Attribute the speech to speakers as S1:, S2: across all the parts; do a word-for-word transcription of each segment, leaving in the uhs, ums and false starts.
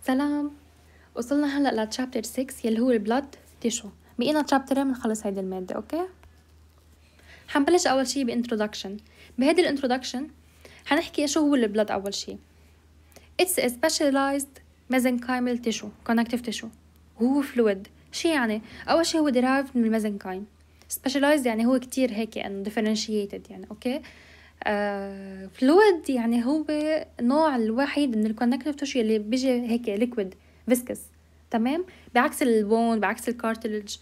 S1: سلام. وصلنا هلا لتشابتر ستة يلي هو البلد تيشو. بقينا تشابترين بنخلص هيدي المادة. اوكي، حنبلش اول شي بانترودكشن. بهيدي الانترودكشن حنحكي شو هو البلد. اول شي It's a specialized mesenchymal tissue connective tissue. هو فلويد. شي يعني؟ اول شي هو derived من الميزنكايم. specialized يعني هو كتير هيك انه differentiated يعني. اوكي، فلويد uh, يعني هو نوع الوحيد من الكونكتيف تيشو اللي بيجي هيك ليكويد فيسكس. تمام، بعكس البون بعكس الكارتلج.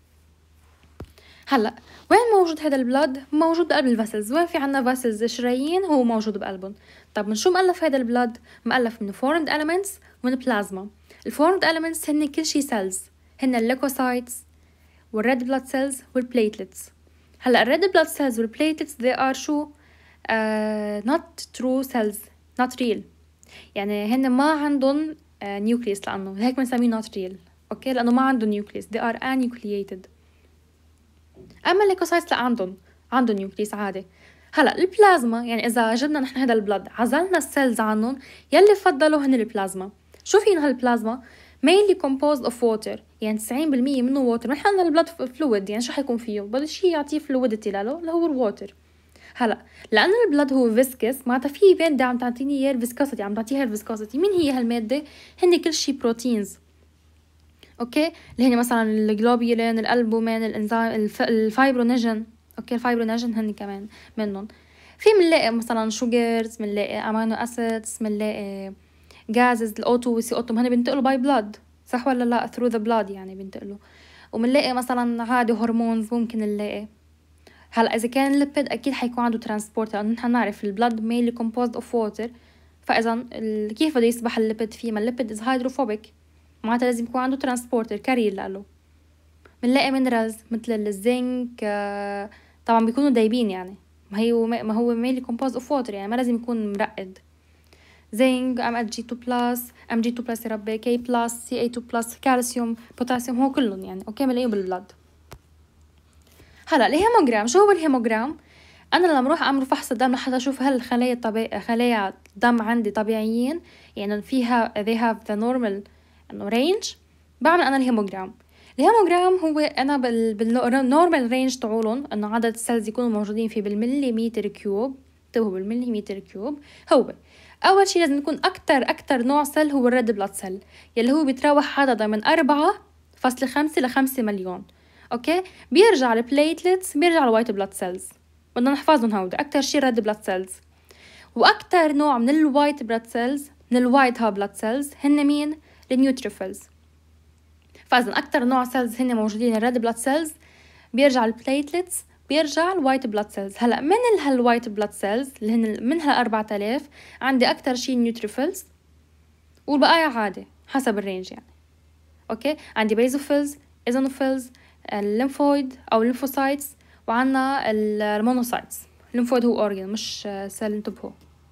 S1: هلا وين موجود هذا البلد؟ موجود بقلب الفاسلز. وين في عنا فاسلز شرايين هو موجود بقلبهم. طب من شو مؤلف هذا البلد؟ مؤلف من formed elements ومن بلازما. الفورمد elements هن كل شي سيلز، هن الليكوسايتس والريد بلاد سيلز والبليتلتس. هلا الريد بلاد سيلز والبليتلتس they are شو uh, not true cells not real، يعني هن ما عندهم نيوكليس uh, لانه هيك بنسميه not real. اوكي، لانه ما عندهم نيوكليس they are anucleated. اما الليكوسايتس لا، عندهم عندهم نيوكليس عادي. هلا البلازما يعني اذا جبنا نحن هذا البلد عزلنا السيلز عنهم، يلي فضلوا هن البلازما. شو فينا هالبلازما؟ mainly composed of water، يعني تسعين بالمية منه water. نحن عندنا البلد فلويد، يعني شو حيكون فيه؟ بدل شيء يعطيه فلويدتي له اللي هو الووتر. هلا لأن البلد هو فيسكس، معناتها في مادة عم تعطيني اياه الفيسكوسيتي، عم تعطيها الفيسكوسيتي. مين هي هالمادة؟ هن كل شيء بروتينز. اوكي، اللي هن مثلا الجلوبيولين، الالبومين، الانزيم، الف... الفايبرونيجين. اوكي، الفايبرونيجين هن كمان منهم. في منلاقي مثلا شوجرز، منلاقي امينو اسيدز، منلاقي جازز الاو تو والسي او تو، هن بينتقلوا باي بلاد، صح ولا لا؟ ثرو ذا بلاد يعني بينتقلوا. ومنلاقي مثلا عادي هرمونز ممكن نلاقي. هلا اذا كان الليبيد اكيد حيكون عنده ترانسبورت، لانه نحن نعرف البلد مينلي كومبوزد اوف ووتر. فاذا كيف بده يسبح الليبيد فيه؟ ما الليبيد از هيدروفوبيك، معناتها لازم يكون عنده ترانسبورتر كارير له. بنلاقي مينرالز مثل الزنك، طبعا بيكونوا دايبين يعني، ما هي ما هو مينلي كومبوزد اوف ووتر، يعني ما لازم يكون مرقد. زنك، ام جي تو بلس، ام جي تو بلس يا ربي، كي بلس، سي اي تو بلس، كالسيوم، بوتاسيوم، هو كلهم يعني. اوكي، بنلاقيهم بالبلد. هلا الهيموغرام، شو هو الهيموغرام؟ انا لما اروح اعمل فحص الدم لحتى اشوف هل الخلايا الطبيعية خلايا الدم عندي طبيعيين، يعني فيها they have the normal range، بعمل انا الهيموغرام. الهيموغرام هو انا بالنورمال رينج تاعولن انه عدد السيلز يكونوا موجودين فيه بالمليمتر كيوب. انتبهوا، بالمليمتر كيوب. هو اول شيء لازم يكون اكتر اكتر نوع سيل هو الريد بلاد سيل، يلي هو بيتراوح عدده من أربعة فاصلة خمسة لخمسة مليون. اوكي، بيرجع البليتلتس، بيرجع الوايت بلاد سيلز. بدنا نحفظهم هودا. اكتر شيء ريد بلاد سيلز، واكتر نوع من الوايت بلاد سيلز من الوايت ها بلاد سيلز هن مين؟ النيوتروفيلز. فاذا اكتر نوع سيلز هن موجودين الريد بلاد سيلز، بيرجع البليتلتس، بيرجع الوايت بلاد سيلز. هلا من هالوايت بلاد سيلز اللي هن من هال أربعة آلاف عندي اكتر شيء النيوتروفيلز، والبقايا عادي حسب الرينج يعني. اوكي، عندي بيزوفيلز، ايزونوفيلز، الليمفويد او الليمفوسايتس، وعنا المونوسايتس. الليمفويد هو اورجان مش سيل، انتبهوا.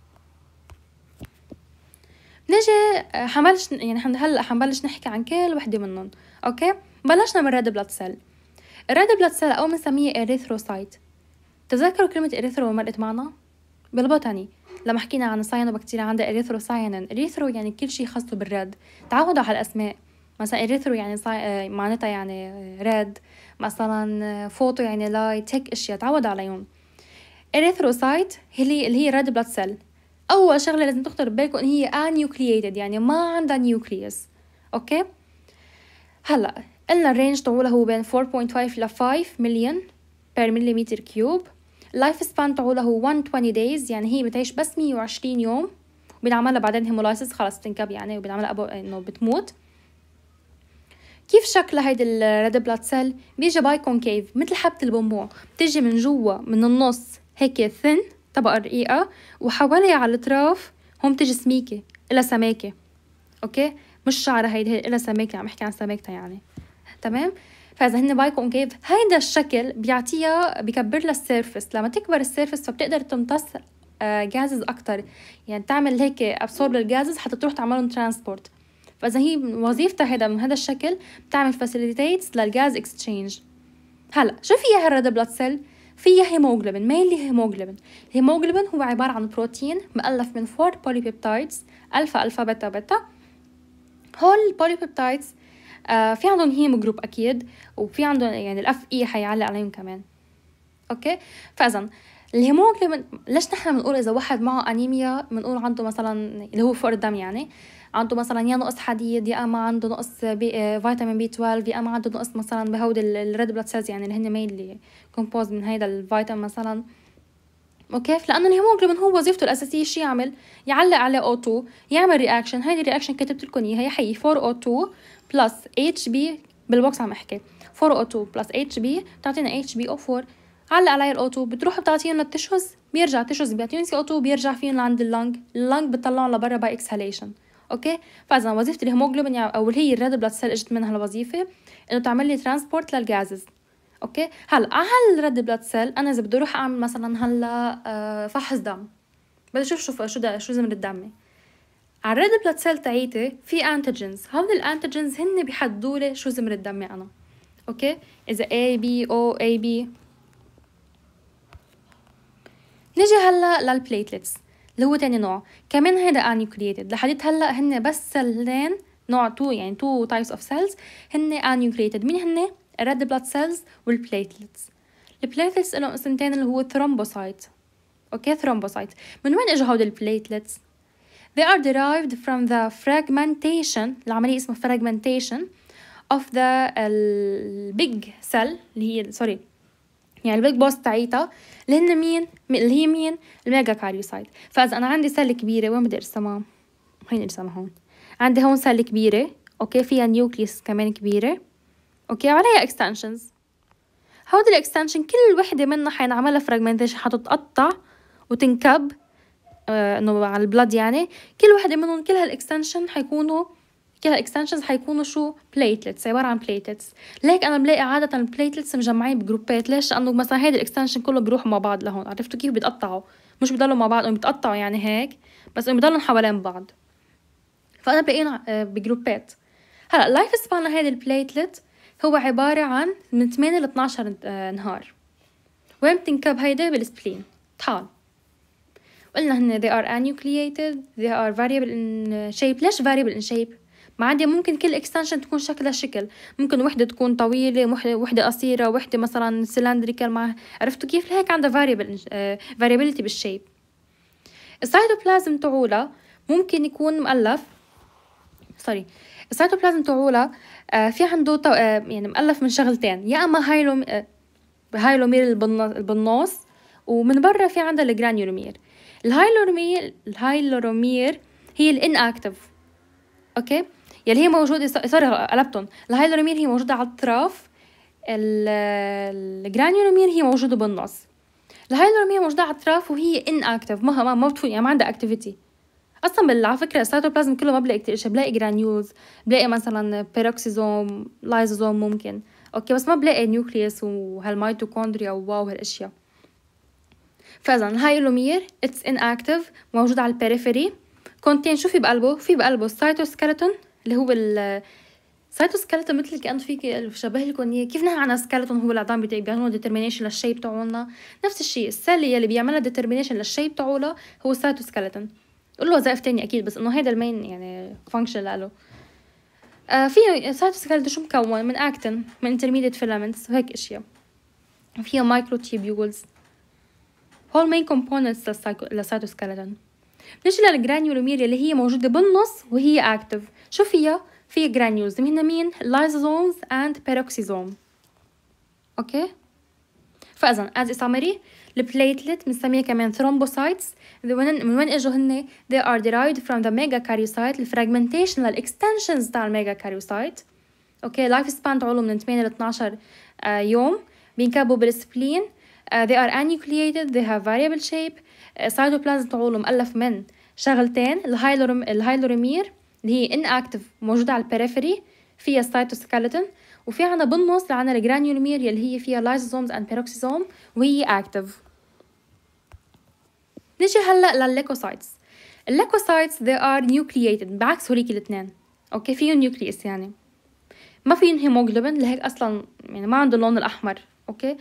S1: نجي حنبلش يعني هلا حنبلش نحكي عن كل وحده منهم. اوكي، بلشنا من الريد بلاد سيل. الريد بلاد سيل او بنسميه اريثروسايت. تذكروا كلمه اريثرو مرقت معنا بالبوتاني لما حكينا عن الساينوبكتيريا عندها اريثروساينين. اريثرو يعني كل شيء خاصه بالريد. تعودوا على الاسماء، مثلا اريثرو يعني صاي... معناتها يعني ريد، مثلا فوتو يعني لايت، هيك اشياء تعودوا عليهم. اريثروسايت هي اللي هي ريد بلاد سيل. اول شغله لازم تخطر ببالكم ان هي انيوكلييتد، يعني ما عندها نيوكليوس. اوكي، هلا قلنا الرينج طولها هو بين أربعة فاصلة خمسة ل خمسة مليون بير مليمتر كيوب. اللايف سبان طولها هو مية وعشرين دايز، يعني هي بتعيش بس مية وعشرين يوم، بنعملها بعدين هيمولايسيس خلاص تنكب يعني، وبنعملها أبو انه بتموت. كيف شكلها هيدي الريد بلاد سيل؟ بيجي باي كونكيف مثل حبة البونبون، بتجي من جوا من النص هيك ثن طبقة رقيقة، وحواليها على الأطراف هم تجي سميكة إلها سماكة. أوكي، مش شعرها هيدي إلها سماكة، عم أحكي عن سماكتها يعني. تمام، فإذا هن باي كونكيف هيدا الشكل بيعطيها بيكبر لها السيرفس. لما تكبر السيرفس فبتقدر تمتص جازز أكتر، يعني تعمل هيك أبسورب للجازز حتى تروح تعملهم ترانسبورت. فإذا هي وظيفتها هيدا من هذا الشكل بتعمل فاسيليتيتس للجاز اكسشينج. هلا شو فيها هالريد بلاد سيل؟ فيها هيموغلوبين، مينلي هيموغلوبين. الهيموغلوبين هو عبارة عن بروتين مؤلف من فور بوليبيبتايدز، ألفا ألفا بيتا بيتا، هول البوليبيبتايدز آه في عندهم هيمو جروب اكيد، وفي عندهم يعني الاف اي حيعلق عليهم كمان. اوكي، فاذا الهيموجلوبين، ليش نحن بنقول اذا واحد معه انيميا بنقول عنده مثلا اللي هو فقر الدم، يعني عنده مثلا يا نقص حديد، يا اما عنده نقص بي فيتامين بي اثناشر، يا اما عنده نقص مثلا بهود الريد بلاد سيلز، يعني اللي هن مينلي كومبوز من هيدا الفيتامين مثلا. اوكي، لانه الهيموجلوبين هو وظيفته الاساسيه شو يعمل؟ يعلق على او اثنين، يعمل رياكشن. هيدي الرياكشن كتبت لكم اياها يا حي، أربعة او اثنين بلس اتش بي، بالبوكس عم احكي أربعة او اثنين بلس اتش بي بتعطينا اتش بي او أربعة، علق عليها الاو اثنين، بتروح بتعطيهم للتشوز، بيرجع التشوز بيعطيهم سي او اثنين، بيرجع فيهم لعند اللنج، اللنج بتطلعهم لبرا باي اكسهاليشن. اوكي، فاذا وظيفه الهيموجلوبين او هي الريد بلاد سيل اجت منها الوظيفه انه تعمل لي ترانسبورت للجازز. اوكي، هلا على الريد بلاد سيل انا اذا بدي اروح اعمل مثلا هلا آه فحص دم، بدي اشوف شو شو ده شو زمن الدم، على الريد بلاد سيل تاعيتي في انتيجنز، هول الانتيجنز هن بيحددوا لي شو زمن الدم انا. اوكي، اذا A B O A B. نجي هلا للبليتلتس اللي هو تاني نوع، كمان هيدا انيوكليتد. لحديت هلا هن بس سلين نوع تو، يعني تو تايبس اوف سيلز هن انيوكليتد. مين هن؟ الريد بلاد سيلز والبليتلتس. البليتلتس لهم اسمتين اللي هو ثرومبوسايت. اوكي، ثرومبوسايت. من وين اجوا هود البليتلتس؟ they are derived from the fragmentation، العملية اسمها fragmentation of the big cell اللي هي سوري يعني البيج بوس تاعيتها اللي هن مين؟ اللي هي مين؟ الميجا كاريوسايت. فاذا انا عندي سله كبيره، وين بدي ارسمها؟ هين ارسمها هون. عندي هون سله كبيره، اوكي، فيها نيوكليس كمان كبيره، اوكي، وعليها اكستنشنز. هودي الاكستنشن كل وحده منها حينعملها فراجمنتيشن، حتتقطع وتنكب آه انه على البلد، يعني كل وحده منهم كل هالاكستنشن حيكونوا كل هالاكستنشنز حيكونوا شو؟ بليتلتس، عباره عن بليتلتس. ليك انا بلاقي عاده البليتلتس مجمعين بجروبات. ليش؟ لانه مثلا هيدا الاكستنشن كله بيروحوا مع بعض لهون، عرفتوا كيف؟ بيتقطعوا، مش بيضلوا مع بعض، انه بيتقطعوا يعني هيك، بس انه بيضلوا حوالين بعض، فانا بلاقيهم بجروبات. هلا اللايف سبان لهيدي البليتلت هو عباره عن من ثمانية ل اثناشر نهار. وين بتنكب هيدا؟ بالسبلين طحال. قلنا هن they are enucleated, they are variable in shape. ليش variable in shape؟ ما عندي ممكن كل extension تكون شكلها شكل، ممكن وحدة تكون طويلة، وحدة قصيرة، وحدة مثلا cylindrical، مع عرفتوا كيف؟ لهيك عندها variable uh, variability بالشيب. السيتوبلازم تاعولها ممكن يكون مؤلف سوري السيتوبلازم تاعولها uh, في عنده uh, يعني مؤلف من شغلتين، يا اما هايلو uh, هايلومير البناص، ومن برا في عندها الجرانيولومير. الهايلومير الهايلومير هي الاناكتيف، اوكي، يلي هي موجوده سوري قلبتهم. الهايلومير هي موجوده على الطرف، الجرانيولومير هي موجوده بالنص. الهايلومير موجوده على الطرف وهي اناكتيف، ما ما ما بتفوت، يعني ما عندها اكتيفيتي اصلا. على فكره السيتوبلازم كله ما بلاقي شيء، بلاقي جرانيولز، بلاقي مثلا بيروكسيزوم، لايزوزوم ممكن، اوكي، بس ما بلاقي نيوكليوس وهالميتوكوندريا وواو هالاشياء. فاذا الهايلومير اتس اناكتيف، موجود على البريفري، كونتين شو في بقلبه؟ في بقلبه السيتوسكيلتون اللي هو السيتوسكيلتون، مثل كأنه فيك شبه لكم اياه. كيف نحن عنا سكيلتون هو العظام بيعملوا ديترمينيشن للشيب تاعولنا، نفس الشيء السيل اللي بيعملها ديترمينيشن للشيب تاعولها هو السيتوسكيلتون. قول له وظائف تانية اكيد، بس انه هيدا المين يعني فانكشن له. آه في السيتوسكيلتون شو مكون؟ من اكتين، من انترميديت فيلامنتس وهيك اشياء، فيها مايكرو تيبيولز، هول مين كومبوننتس للسيتوسكيلتون. نجي للجرانيولومير اللي هي موجوده بالنص وهي اكتف. شو فيها؟ فيها جرانيولز، هن مين؟ لايزوزومز اند بيروكسيزوم، اوكي. فاذا از سامري البليتلت بنسميها كمان ثرومبوسايتس. من وين اجوا هن؟ they are derived from the megakaryocyte، الفراجمنتيشن للاكستنشنز تاع الميجاكاريوسايت، اوكي. لايف سبان تاعولهم من ثمانية ل اثناشر آه يوم، بينكبوا بالسبلين. uh, they are enucleated, they have variable shape. السيتوبلازم تاعولهم مؤلف من شغلتين، الهايلورم الهايلوريمير اللي هي inactive موجودة على البريفري، فيها السيتوسكيلتون، وفي عنا بالنص عنا الجرانيولومير يلي هي فيها لايزوزومز اند بيروكسيزوم وهي اكتف. نجي هلا للليكوسايتس. الليكوسايتس they are nucleated، بعكس هوليك الاثنين، اوكي، فيهم نيوكليوس، يعني ما فيهم هيموجلوبين، لهيك اصلا يعني ما عنده اللون الاحمر، اوكي.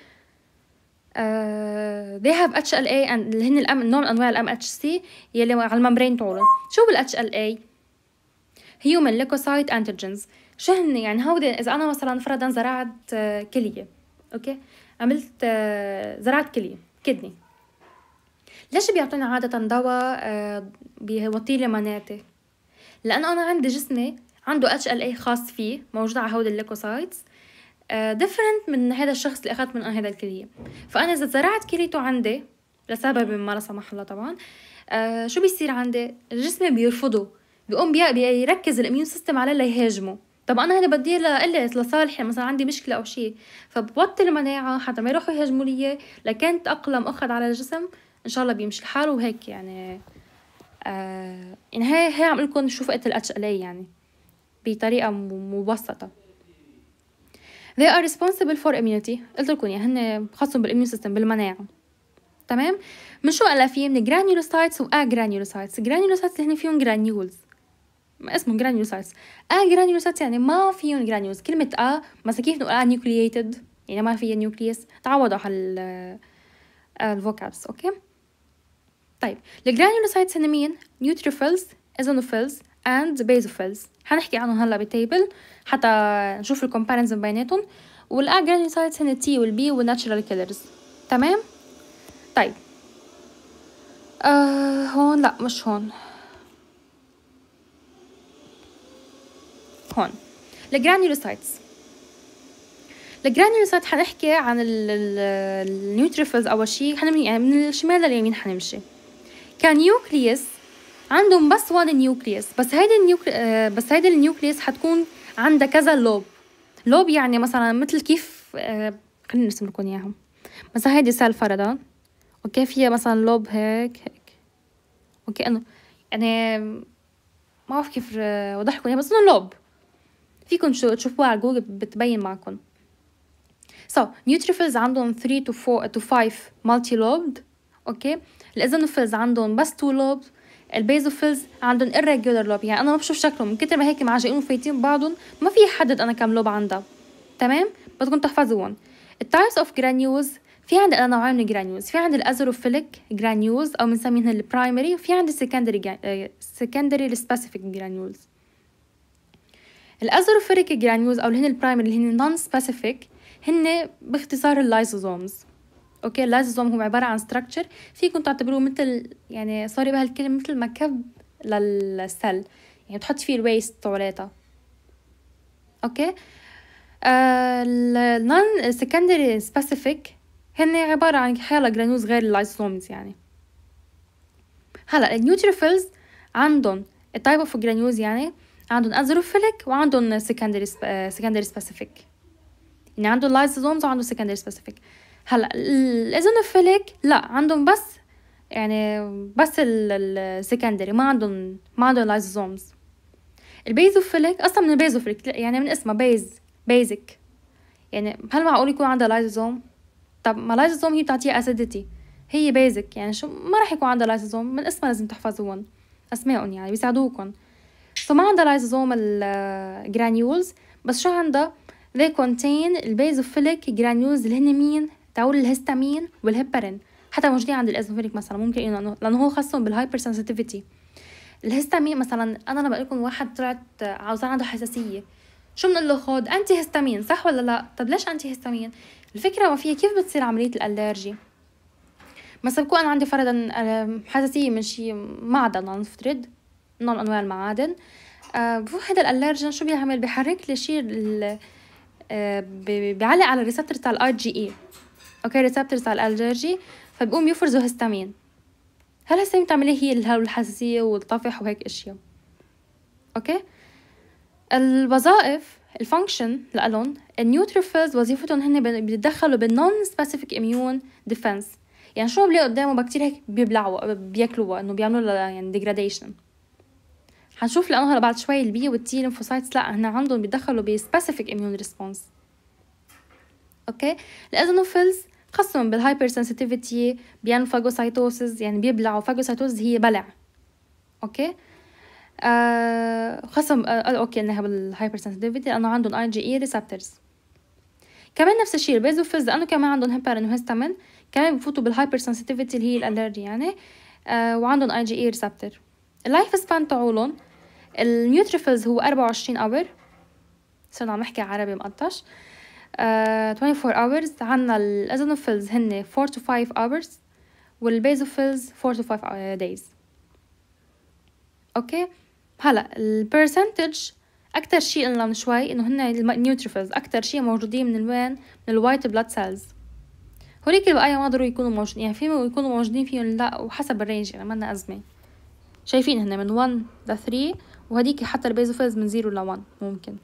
S1: Uh, they have H L A and اللي هن الأم... نوع من أنواع الام اتش سي يلي على الممبرين تاعولهم. شو بال H L A؟ human leukocyte antigens. شو هن يعني؟ هودي اذا انا مثلا فرضا زرعت كليه، اوكي، عملت زرعت كليه كدني، ليش بيعطوني عاده دواء بيوطي لي مناعتي؟ لانه انا عندي جسمي عنده اتش ال اي خاص فيه موجود على هودي الليكوسايتس ديفرنت من هذا الشخص اللي اخذت من هذا الكليه. فانا اذا زرعت كليته عندي لسبب ما لا سمح الله طبعا، آه شو بيصير عندي؟ الجسم بيرفضه، بيقوم بيركز الاميون سيستم عليه ليهاجمه. طب انا هذا بدي لقلة لصالحي، مثلا عندي مشكله او شيء، فبوطي المناعه حتى ما يروحوا يهاجموا لي، لكن تاقلم اخذ على الجسم ان شاء الله بيمشي الحال. وهيك يعني آه يعني هي هي عم لكم شو فئه الاتش ال اي يعني بطريقه مبسطه. they are responsible for immunity. قلت لكم يعني هن خاصهم بالاميون سيستم بالمناعه. تمام. من شو مؤلفين؟ من جرانيولوسايتس واجرانيولوسايتس. جرانيولوسايتس اللي هن فيهم جرانيولز اسمهم جرانيولوسايتس. اجرانيولوسايتس يعني ما فيهم جرانيولز. كلمه ا مثلا كيف نقول نيوكلييتد يعني ما فيها نيوكليوس، تعودوا على الفوكابس. اوكي طيب الجرانيولوسايتس هن مين؟ نيوتروفيلز، ايزونوفيلز اند بيزوفيلز. حنحكي عنهم هلا بتيبل حتى نشوف الكومباريزن بيناتهم. والاجرانيولوسايتس هن التي والبي والناتشرال كيلرز. تمام. طيب آه هون لا مش هون، هون الجرانيولوسايتس. الجرانيولوسايت حنحكي عن النيوتروفيلز اول شيء، حنمشي يعني من الشمال لليمين حنمشي. كنيوكليوس عندهم بس وان نيوكليوس، بس هيدي النيوكلي... آه بس هيدي النيوكليوس حتكون عندها كذا لوب. لوب يعني مثلا مثل كيف آه خلينا نرسم لكم اياهم. مثلا هيدي سيل فرضا، اوكي، فيها مثلا لوب هيك هيك، اوكي، انه يعني ما بعرف كيف اوضح لكم اياها، بس انه لوب فيكم تشوفوها على جوجل بتبين معكم. so neutrophils عندهم three to four to five multi lobed. اوكي الايزونوفيلز عندهم بس two lobes. البيزوفيلز عندهم irregular lobe، يعني انا ما بشوف شكلهم من كتر ما هيك معجقين وفايتين بعضهم ما في يحدد انا كم لوب عندها. تمام، بدكم تحفظوهم. التايبس اوف جرانيولز في عندي انا نوعين من الجرانيولز، في عندي الازوروفيليك جرانيولز او بنسميهم البرايمري، وفي عندي سكندري سكندري سبيسيفيك جرانيولز. الازوروفيليك جرانيولز او اللي هن البرايمري اللي هن نون سبيسيفيك هن باختصار اللايزوزومز. اوكي اللايزوزوم هو عباره عن ستراكشر فيكم تعتبروه مثل يعني سوري بهالكلمه مثل مكب للسل، يعني بتحط فيه الويست تبعولاتها. اوكي النون سكندري سبيسيفيك هن عباره عن حاله جرانيولز غير اللايزوزومز يعني. هلا النيوتروفيلز عندهم التايب اوف جرانيولز يعني عندهم ازوروفيليك وعندهم سكندري سكندري سبيسيفيك، يعني عندهم لايزوزومز وعندهم سكندري سبيسيفيك. هلا الايزونوفيليك لا عندهم بس يعني بس السكندري، ما عندهم ما عندهم لايزوزومز. البيزوفيليك اصلا من البيزوفيليك يعني من اسمها بيز بيزك، يعني هل معقول يكون عندها لايزوزوم؟ طب ما لايزوزوم هي بتعطيها اسيديتي، هي بيزك يعني شو ما راح يكون عندها لايزوزوم، من اسمها لازم تحفظوهم اسمائهم يعني بيساعدوكم. فما عندها لايزوزوم الجرانيولز، بس شو عندها؟ they contain البيزوفيليك جرانيولز اللي هن مين؟ تقول الهستامين والهيبارين، حتى موجودين عند الازوفيليك مثلا ممكن انه لانه هو خاصهم بالهايبر سنسيتيفيتي. الهستامين مثلا انا لما بقول لكم واحد طلعت عاوزان عنده حساسيه شو بنقول له؟ خد انتي هستامين، صح ولا لا؟ طب ليش انتي هستامين؟ الفكره ما فيها كيف بتصير عمليه الالرجي. مثلا بكون انا عندي فرضا حساسيه من شيء معدن نفترض نوع من انواع المعادن، آه هذا الالرجين شو بيعمل؟ بيحرك لي شيء آه بيعلق على الريسبتور تاع الاي جي اي، اوكي ريسبتور تاع الالرجي، فبيقوم يفرزوا هستامين. هل الهستامين بتعمل ايه؟ هي الحساسيه والطفح وهيك اشياء. اوكي الوظائف الفانكشن لالون النيوتروفيلز وظيفتهم هن بيتدخلوا بالنون سبيسيفيك اميون ديفنس، يعني شو بلاقي قدامه بكتير هيك بيبلعوا بياكلوها انه بيعملوا لها يعني ديجراديشن. حنشوف لانه هلا بعد شوي البي والتي ليمفوسايتس لا هن عندهم بيدخلوا بسبيسيفيك اميون ريسبونس. اوكي الايزونوفيلز خاصهم بالهايبر سنسيتيفيتي، بيعملوا فاجوسايتوسيس يعني بيبلعوا. فاجوسايتوسيس هي بلع. اوكي آه خاصهم آه اوكي انها بالهايبر سنسيتيفيتي لانه عندهم اي جي اي ريسبتورز. كمان نفس الشيء البيزوفيلز لانه كمان عندهم هيبارين وهستامين كمان بفوتوا بالهايبر سنسيتيفيتي اللي هي الالرجي يعني، آه وعندهم اي جي اي ريسبتور. اللايف سبان تاعولهم النيوتروفيلز هو أربعة وعشرين اور، صرنا عم نحكي عربي مقطش. uh, twenty four hours. عنا الازونوفيلز هن four to five hours، والبيزوفيلز four to five days. اوكي. هلا البرسنتج اكتر شيء قلنا من شوي انه هن النيوتروفيلز اكتر شيء موجودين من الوين؟ من الوايت بلاد سيلز. هوليك البقايا ما ضروري يكونوا موجودين، يعني فيهم يكونوا موجودين فيهم لا، وحسب الرينج يعني ما لنا ازمه. شايفين هن من one ل three، وهديك حتى البيزوفيلز من zero ل one ممكن.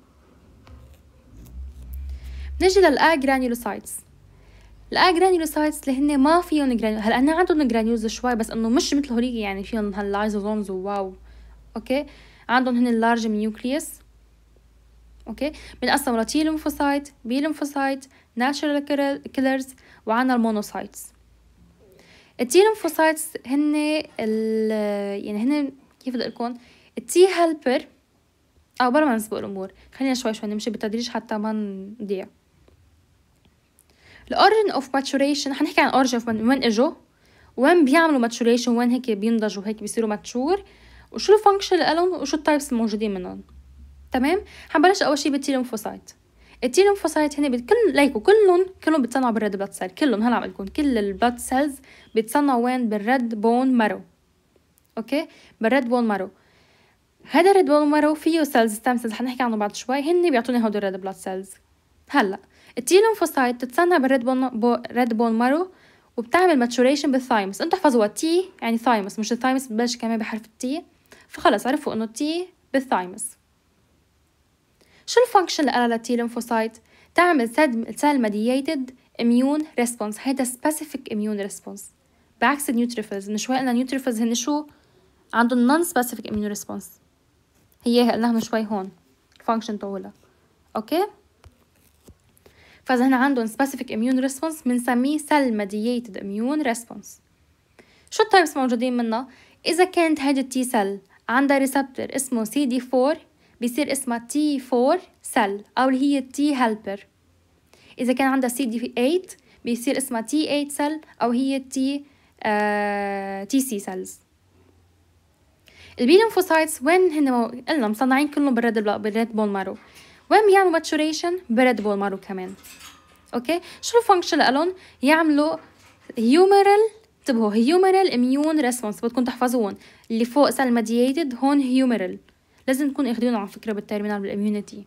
S1: نجي للأجرانيولوسايتس. الأجرانيولوسايتس اللي هن ما فيهم جرانيول، هلا هن عندهم جرانيولز شوي بس انه مش مثل هوليك يعني فيهم هاللايزوزومز وواو. اوكي. عندهم هن اللارج نيوكليوس. اوكي. بنقسم لتي ليمفوسايت، بي ليمفوسايت، ناتشورال كيلرز، وعنا المونوسايتس. التي ليمفوسايتس هن ال يعني هن كيف بدي اقول لكم التي هيلبر، او بلا ما نسبق الامور خلينا شوي شوي نمشي بالتدريج حتى ما نضيع. الاوريجن اوف ماتوريشن، حنحكي عن اوريجن اوف وين اجوا، وين بيعملوا ماتوريشن، وين هيك بينضجوا هيك بيصيروا ماتشور، وشو الفانكشن لهم، وشو التايبس الموجودين منهم. تمام. حنبلش اول شيء بالتي ليمفوسايت. التي ليمفوسايت هن بكل ليكو كلهم كلهم بيتصنعوا بالريد بلاد سيل، كلهم هلا عم لكم كل البلاد سيلز بيتصنعوا وين؟ بالريد بون مارو. اوكي. بالريد بون مارو. هذا الريد بون مارو فيه سيلز ستام سيلز حنحكي عنه بعد شوي، هن بيعطوني هدول الريد بلاد سيلز. هلا التي ليمفوسايت بتتصنع بالريد بون بو ريد بون مارو، وبتعمل ماتوريشن بالثايمس. انتوا احفظوها تي يعني ثايمس، مش الثايمس ببلش كمان بحرف التي، فخلص عرفوا انه تي بالثايمس. شو الفانكشن اللي قالها للتي ليمفوسايت؟ تعمل سيل ميدييتد اميون ريسبونس. هيدا سبيسيفيك اميون ريسبونس، بعكس النيوتروفيلز. من شوي قلنا النيوتروفيلز هن شو؟ عندهم نون سبيسيفيك اميون ريسبونس، هي قلناها من شوي هون الفانكشن تبعولها. اوكي. فاذا هنا عندهم سبيسيفيك اميون ريسبونس بنسميه سيل ميدييتد اميون ريسبونس. شو التايبس موجودين منها؟ اذا كانت هيدي التي سيل عندها ريسبتور اسمه سي دي فور بيصير اسمها تي فور سيل، او اللي هي تي هيلبر. اذا كان عندها سي دي ثمانية بيصير اسمها تي ثمانية سيل، او هي تي آه تي سي سيلز. البي ليمفوسايتس وين هن؟ قلنا مصنعين كلهم بالريد بالريد بون مارو. وين بيعملوا ماتوريشن؟ بالريد بون مارو كمان. اوكي. شو الفانكشن لهم؟ يعملوا هيومرال، انتبهوا هيومرال اميون ريسبونس، بدكم تحفظوهم. اللي فوق سيل ميدييتد هون هيومرال، لازم تكونوا اخذينهم على فكره بالترمينال بالاميونيتي.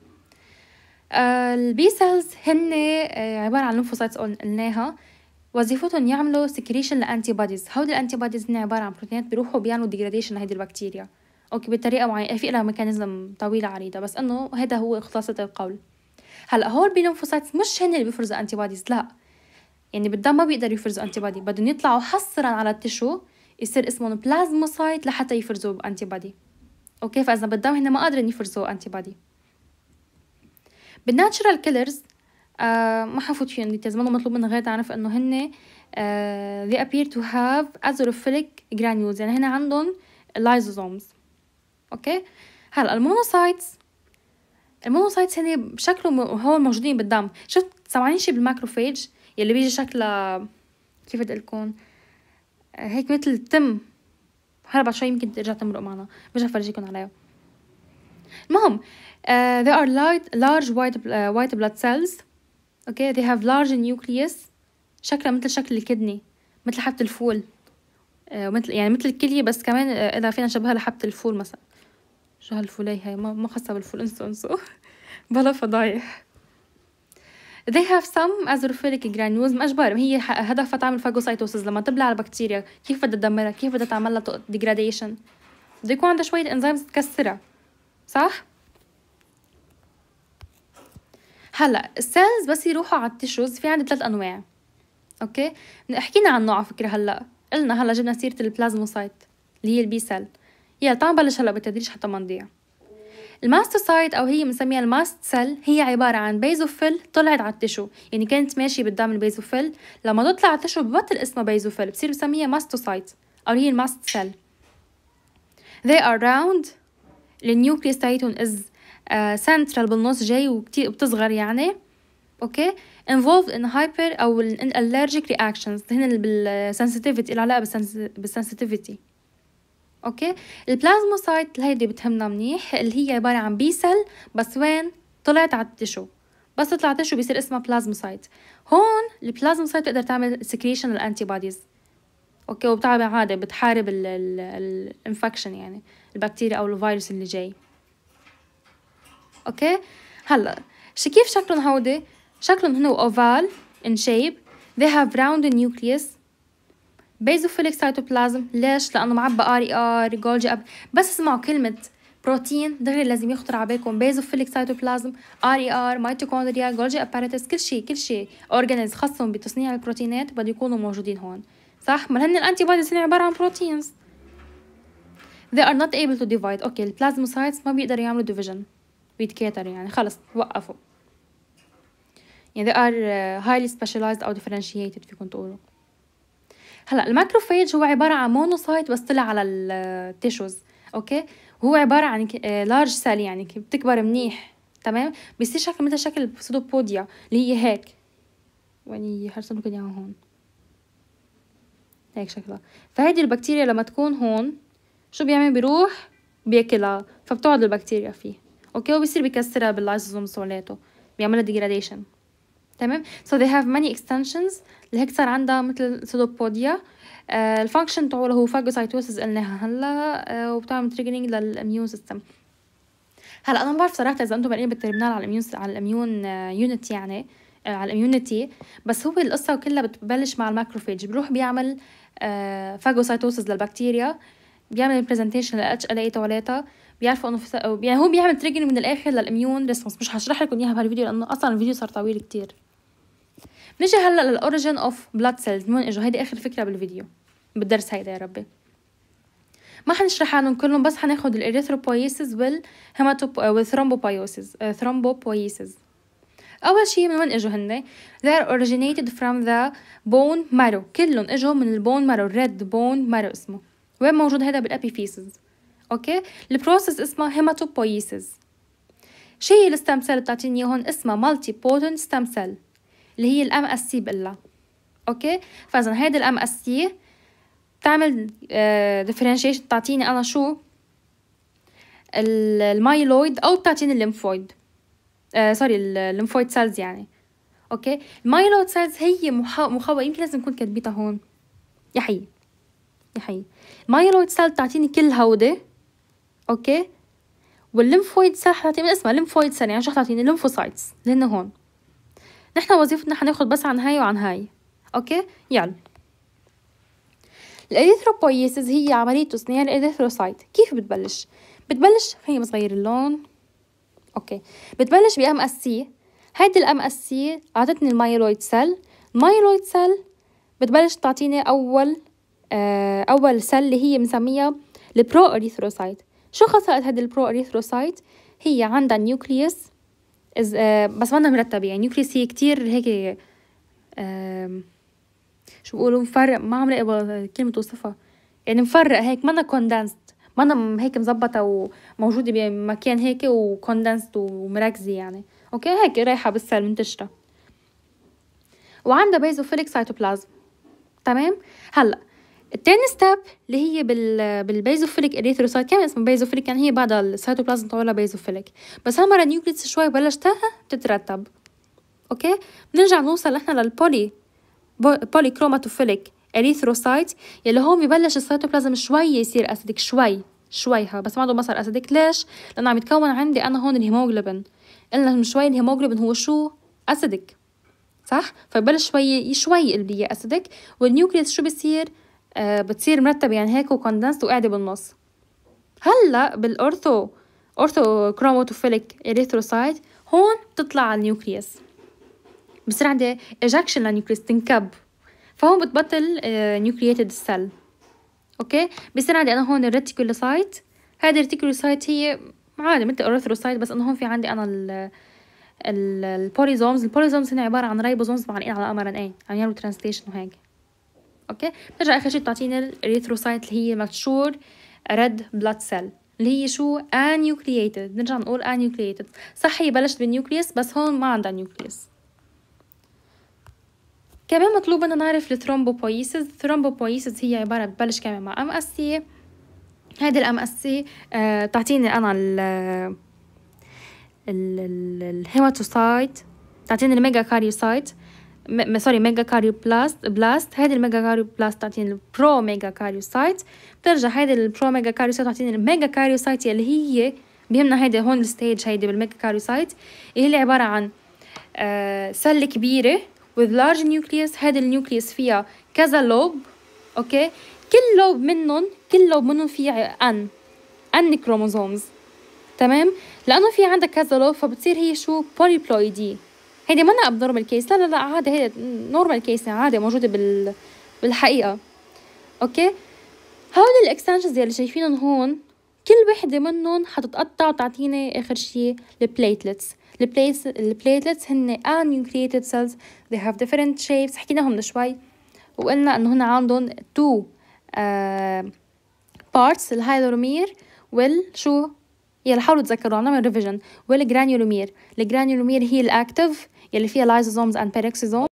S1: آه البي سيلز هن آه عباره عن ليمفوسايتس قلناها، وظيفتهم يعملوا سكريشن لانتي بوديز. هودي الانتي بوديز هن عباره عن بروتينات بيروحوا بيعملوا ديجراديشن لهيدي البكتيريا. اوكي. بطريقه معينه، في لها ميكانيزم طويله عريضه، بس انه هذا هو خلاصه القول. هلا هول بالليمفوسايتس مش هن اللي بيفرزوا انتي بوديز، لا، يعني بالدم ما بيقدروا يفرزوا انتي بودي، بدهم يطلعوا حصرا على التشو يصير اسمهم بلازموسايت لحتى يفرزوا انتي بودي. اوكي. فاذا بالدم هن ما قادرين يفرزوا انتي بودي. بالناتشورال كيلرز آه ما حفوت فيهم ديتيلز، ما مطلوب منا غير تعرف انه هن آه they appear to have azurophilic granules، يعني هنا عندهم لايزوزومز. اوكي. هلا المونوسايتس، المونوسايتس هن بشكله هون موجودين بالدم. شفت سمعانين شي بالماكروفاج يلي بيجي شكلها كيف بدي لكم هيك مثل التم. هلا بعد شوي يمكن ترجع تمرق معنا، برجع فرجيكم عليها. المهم uh, they are light, large white, uh, white blood cells. okay. they have large nucleus، شكلها مثل شكل الكدني، مثل حبة الفول، uh, مثل يعني مثل الكلية، بس كمان uh, إذا فينا نشبهها لحبة الفول مثلا. شو هالفولي هاي؟ ما ما خاصة بالفول، انسوا انسوا بلا فضايح. they have some azurophilic granules. ما أجبارهم، هي هدفها تعمل فاجوسايتوسيس. لما تبلع البكتيريا كيف بدها تدمرها؟ كيف بدها تعمل لها degradation؟ بده يكون عندها شوية انزيمز تكسرها، صح؟ هلا السيلز بس يروحوا على التيشوز في عندي ثلاث انواع. اوكي. حكينا عن نوع على فكره، هلا قلنا هلا جبنا سيره البلازموسايت اللي هي البي سيل. يلا تعال نبلش هلا بالتدريج حتى ما نضيع. الماستوسايت او هي بنسميها الماست سيل، هي عباره عن بيزوفيل طلعت على التيشو، يعني كانت ماشيه قدام البيزوفيل، لما تطلع على التيشو ببطل اسمها بيزوفيل، بصير بسميها ماستوسايت او هي الماست سيل. they are round، النيوكليس تاعتهم از سنترال بالنص جاي وكتير بتصغر يعني. اوكي. involved in hyper او allergic reactions، هنا بالsensitivity العلاقه بالsensitivity. اوكي. البلازموسايت هيدي بتهمنا منيح، اللي هي عباره عن بي سيل بس وين طلعت على التشو، بس تطلع تشو بيصير اسمها بلازموسايت. هون البلازموسايت بتقدر تعمل سكريشن الانتي بوديز، اوكي، وبتعمل عاده بتحارب الانفكشن يعني البكتيريا او الفيروس اللي جاي. اوكي. هلا شي كيف شكلهم هودي؟ شكلهم هنو اوفال in shape. they have round nucleus basophilic cytoplasm. ليش؟ لأنه معبى ار اي ار جولجي أب. بس اسمعوا كلمة بروتين دغري لازم يخطر على بالكم basophilic cytoplasm ار اي ار ميتوكوندريا جولجي اباريتس، كل شيء كل شيء اورجانيز خاصهم بتصنيع البروتينات بده يكونوا موجودين هون، صح؟ ما هن الانتي بوديز هن عبارة عن بروتينز. they are not able to divide. اوكي البلازموسايتس ما بيقدروا يعملوا division بيتكاتروا يعني خلص وقفوا، يعني they are highly specialized أو differentiated فيكم تقولوا. هلا الماكروفاج هو عبارة عن مونوسايت بس طلع على التيشوز، اوكي، هو عبارة عن لارج سيل يعني بتكبر منيح، تمام، بيصير شكل مثل شكل السودوبوديا اللي هي هيك، يعني هرسم لكم اياها هون هيك شكلها. فهيدي البكتيريا لما تكون هون شو بيعمل؟ بيروح بياكلها، فبتقعد البكتيريا فيه، اوكي، وبيصير بيكسرها باللايزوزوم سوليته، بيعملها ديجراديشن، تمام. so they have many extensions لهيك صار عندها مثل سودوبوديا. آه الفانكشن تاعه هو فاجوسايتوسيس قلناها هلا، آه وبتعمل تريجرينج للاميون سيستم. هلا انا ما بعرف صراحه اذا انتم بادئين بالترمينال على الاميون على الاميون يونت يعني آه على الاميونيتي، بس هو القصه كلها بتبلش مع الماكروفاج، بيروح بيعمل آه فاجوسايتوسيس للبكتيريا، بيعمل برزنتيشن للاتش ال اي تولاتها، بيعرفوا انه في... يعني هو بيعمل تريجرينج من الاخر للاميون ريسبونس. مش هشرح لكم اياها بهالفيديو لانه اصلا الفيديو صار طويل كتير. نجي هلا للاوريجين اوف بلاد سيلز، من وين اجوا؟ هيدي اخر فكره بالفيديو بالدرس هيدا يا ربي، ما حنشرح عنهم كلهم، بس حناخد الاريثروبويسيس والهيماتوب والثرومبوبايوسيس ثرومبوبويسيس. اول شيء من وين اجوا هن؟ they are originated from the bone marrow، كلهم اجوا من البون مارو، red bone marrow اسمه. وين موجود هذا؟ بالابيفيسز، اوكي. البروسيس اسمها هيماتوبويسيس. شيء الستام سيل بتعطيني هون اسمها مالتي بوتنت ستام سيل اللي هي الام اس سي بقلها، اوكي. فاذا هيدي الام اس سي بتعمل ديفرنشيشن، بتعطيني انا شو؟ المايلويد او بتعطيني الليمفويد، آه سوري الليمفويد سيلز يعني، اوكي. المايلويد سيلز هي مخوة، يمكن لازم نكون كاتبيتها هون يا حي يا حي. المايلويد سيل بتعطيني كل هودي، اوكي، والليمفويد سيل حتعطيني من اسمها ليمفويد سيل يعني شو حتعطيني؟ ليمفوسايتس اللي هن هون. نحن وظيفتنا حناخد بس عن هاي وعن هاي، اوكي. يلا الاريثروبويسيس هي عملية تصنيع الاريثروسايت. كيف بتبلش؟ بتبلش هي مصغير اللون، اوكي، بتبلش بام اس سي. هيدي الام اس سي اعطتني المايلويد سيل، المايلويد سيل بتبلش تعطيني اول آه اول سيل اللي هي بنسميها البرو اريثروسايت. شو خصائص هيدي البرو اريثروسايت؟ هي عندها نيوكليوس إز آه بس ما مرتبة، يعني نيوكليوس هي كتير هيك آه شو بقولوا مفرق، ما عم لاقي كلمة توصفها، يعني مفرق هيك، مانا كوندنسد، مانا هيك مزبطة وموجودة بمكان هيك وكوندنسد ومركزة يعني، اوكي، هيك رايحة بالسيل منتشرة. وعندها بيزوفيليك سايتوبلازم، تمام. هلا التاني ستيب اللي هي بال بالبيزوفيليك اريثروسايت، كمان اسمها بيزوفيليك يعني هي بعد السايتوبلازم طولها بيزوفيليك، بس هالمرة نيوكليس شوي بلشتها تترتب، اوكي. بنرجع نوصل نحن للبولي بولي كروماتوفيليك اريثروسايت يلي هون ببلش السيتوبلازم شوي يصير اسيدك، شوي شوي ها، بس بعده ما صار اسيدك. ليش؟ لانه عم يتكون عندي انا هون الهيموغلوبين، قلنا من شوي الهيموغلوبين هو شو؟ اسيدك، صح؟ فبلش شوي شوي يقلب اسيدك، والنيوكليس شو بصير؟ آه بتصير مرتبه يعني هيك وكوندنسد وقاعده بالنص. هلا بالاورثو اورثو كروماتوفيليك اريثروسايت هون بتطلع على النيوكليس، بصير عندي ايجكشن للنيوكليس، تنكب، فهون بتبطل نيوكلييتد سيل، اوكي. بصير عندي انا هون الريتيكولوسايت. هذه الريتيكولوسايت هي عادي مثل الاريثروسايت، بس انه هون في عندي انا ال البوليزومز. البوليزومز هن عباره عن رايبوزومز معلقين على ام ار ان اي عم يعملوا ترانسليشن وهيك، اوكي. بترجع اخر شيء بتعطيني الاريثروسايت اللي هي ماتشور ريد بلاد سيل اللي هي شو؟ انيوكلييتد. نرجع نقول انيوكلييتد، صح، هي بلشت بالنيوكليوس بس هون ما عندها نيوكليوس. كمان مطلوب أن نعرف الثرومبوبويسيس. الثرومبوبويسيس هي عبارة بتبلش كمان مع ام اس سي، هيدي الام اس سي بتعطيني انا ال الهيماتوسايت، تعطيني الميجا كاريوسايت، م... سوري ميجا كاريو بلاست بلاست هيدي الميجا كاريو بلاست تعطيني البرو ميجا كاريوسايت. بترجع هيدي البرو ميجا كاريوسايت تعطيني الميجا كاريوسايت اللي هي بيهمنا هيدي هون الستيج هيدي بالميجا كاريوسايت اللي هي عبارة عن آه سلة كبيرة with large nucleus. هيدي النيوكليوس فيها كذا لوب، اوكي، كل لوب منهم كل لوب منهم فيه ان ان كروموزومز، تمام. لانه في عندك كذا لوب فبتصير هي شو بوليبلويدي. هيدي ما أنا ابنورمال كيس، لا لا لا عادي، هيدي نورمال كيس عادي موجوده بال بالحقيقه، اوكي. هول الاكستنشنز اللي شايفينهم هون كل وحده منهم حتتقطع وتعطيني اخر شيء البليتلتس. البليتس البليتلتس هن unucleated cells they have different shapes، حكيناهم من شوي وقلنا انه هن عندهم two uh, parts، الهايلورومير وال شو يلا حاولوا تذكروا عم نعمل ريفيجن، والجرانيولومير. الجرانيولومير هي الاكتف يلي فيها لايزوزومز اند بيركسيزوم